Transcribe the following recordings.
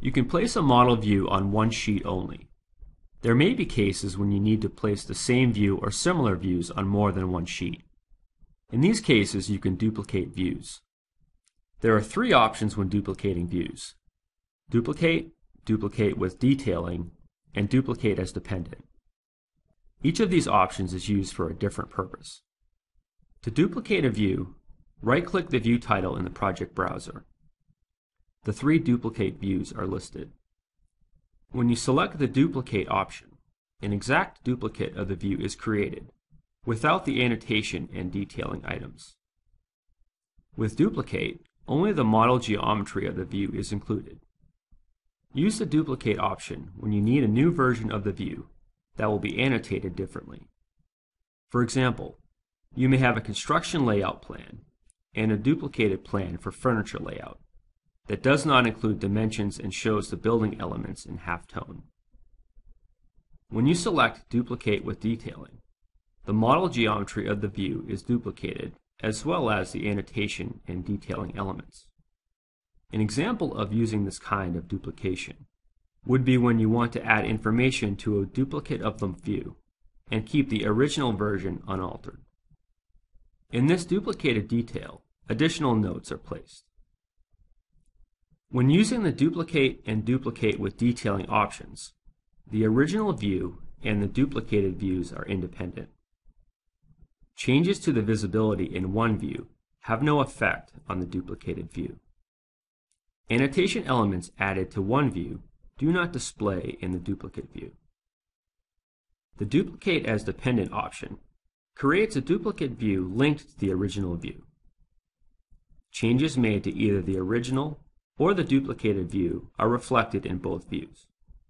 You can place a model view on one sheet only. There may be cases when you need to place the same view or similar views on more than one sheet. In these cases, you can duplicate views. There are three options when duplicating views: duplicate, duplicate with detailing, and duplicate as dependent. Each of these options is used for a different purpose. To duplicate a view, right-click the view title in the project browser. The three duplicate views are listed. When you select the duplicate option, an exact duplicate of the view is created, without the annotation and detailing items. With duplicate, only the model geometry of the view is included. Use the duplicate option when you need a new version of the view that will be annotated differently. For example, you may have a construction layout plan and a duplicated plan for furniture layout that does not include dimensions and shows the building elements in halftone. When you select Duplicate with Detailing, the model geometry of the view is duplicated as well as the annotation and detailing elements. An example of using this kind of duplication would be when you want to add information to a duplicate of the view and keep the original version unaltered. In this duplicated detail, additional notes are placed. When using the duplicate and duplicate with detailing options, the original view and the duplicated views are independent. Changes to the visibility in one view have no effect on the duplicated view. Annotation elements added to one view do not display in the duplicate view. The Duplicate as Dependent option creates a duplicate view linked to the original view. Changes made to either the original or the duplicated view are reflected in both views.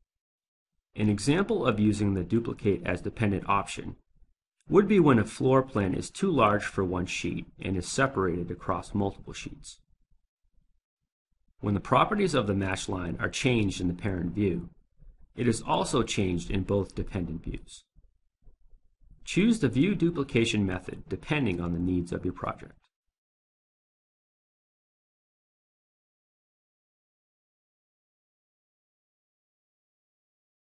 An example of using the Duplicate as Dependent option would be when a floor plan is too large for one sheet and is separated across multiple sheets. When the properties of the match line are changed in the parent view, it is also changed in both dependent views. Choose the view duplication method depending on the needs of your project.